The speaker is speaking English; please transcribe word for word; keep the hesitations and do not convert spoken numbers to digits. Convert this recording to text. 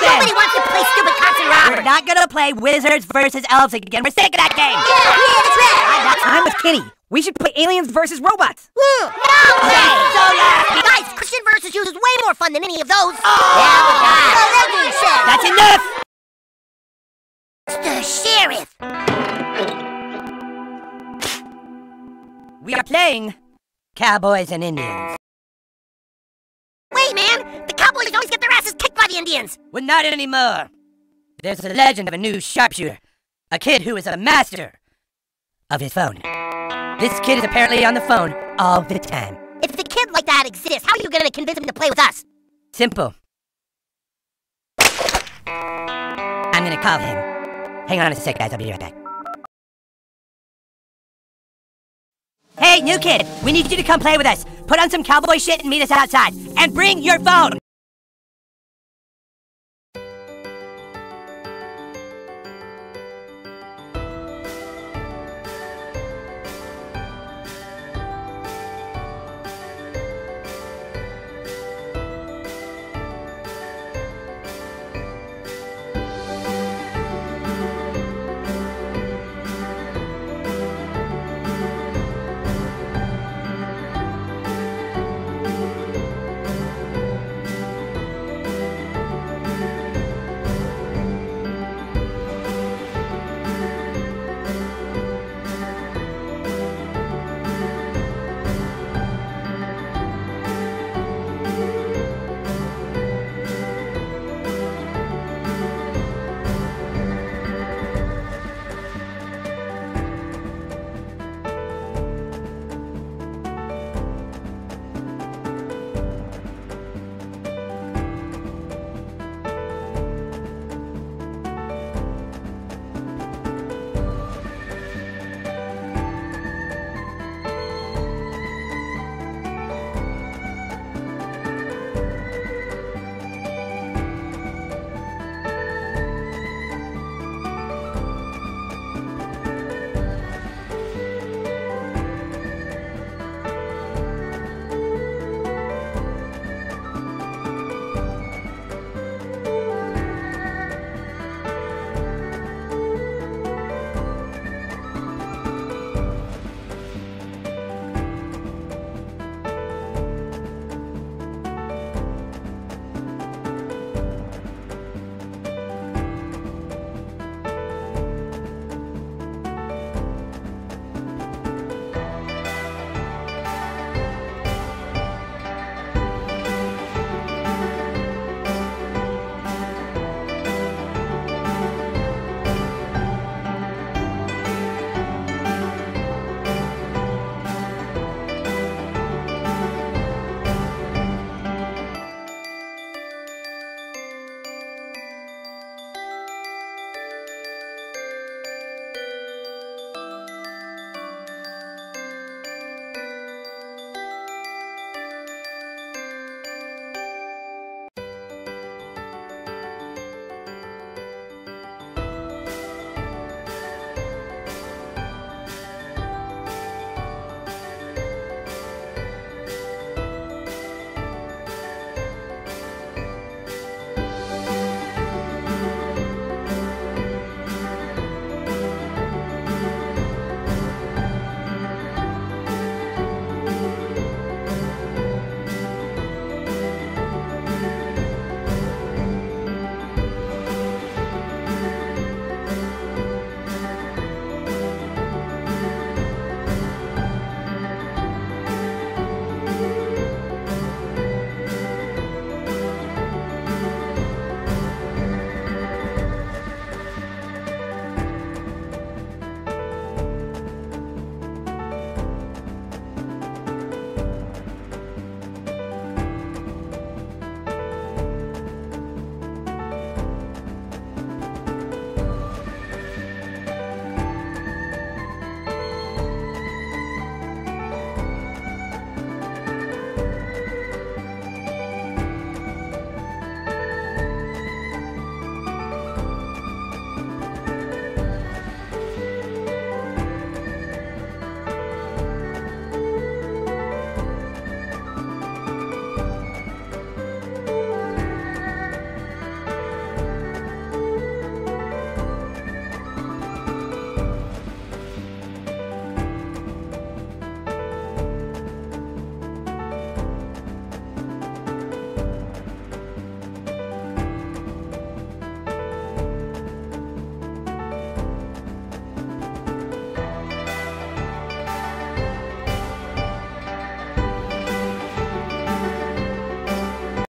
then. Nobody wants to play stupid cops and robbers. We're not gonna play wizards versus elves again. We're sick of that game. Yeah, yeah, that's right. I'm with Kenny. We should play aliens versus robots. No way. So nasty. Guys, Christian versus Jews is way more fun than any of those. Oh. Yeah, but guys. So that being said, That's enough. the sheriff. We are playing cowboys and Indians. Wait, man. The cowboys always get their asses kicked by the Indians. Well, not anymore. There's a legend of a new sharpshooter. A kid who is a master of his phone. This kid is apparently on the phone all the time. If a kid like that exists, how are you going to convince him to play with us? Simple. I'm gonna call him. Hang on a sec, guys. I'll be right back. Hey, new kid. We need you to come play with us. Put on some cowboy shit and meet us outside. And bring your phone.